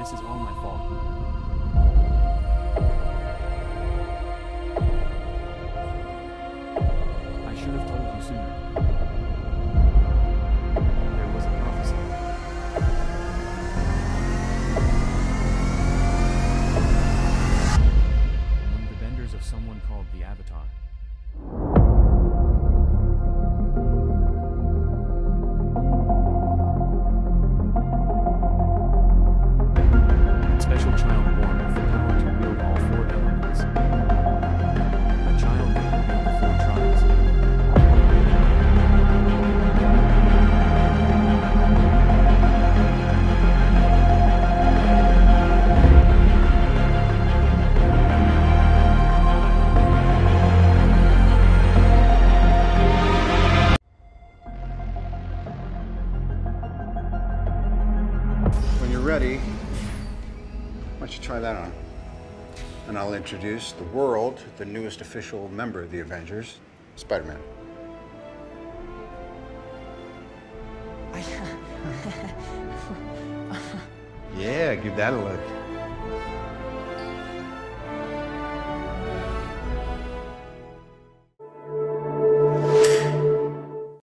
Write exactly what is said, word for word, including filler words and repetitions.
This is all my fault. I should have told you sooner. There was a prophecy. Among the vendors of someone called the Avatar. Special child born with the power to wield all four elements. A child may wield the four tribes. When you're ready, why don't you try that on? And I'll introduce the world, the newest official member of the Avengers, Spider-Man. Yeah, give that a look.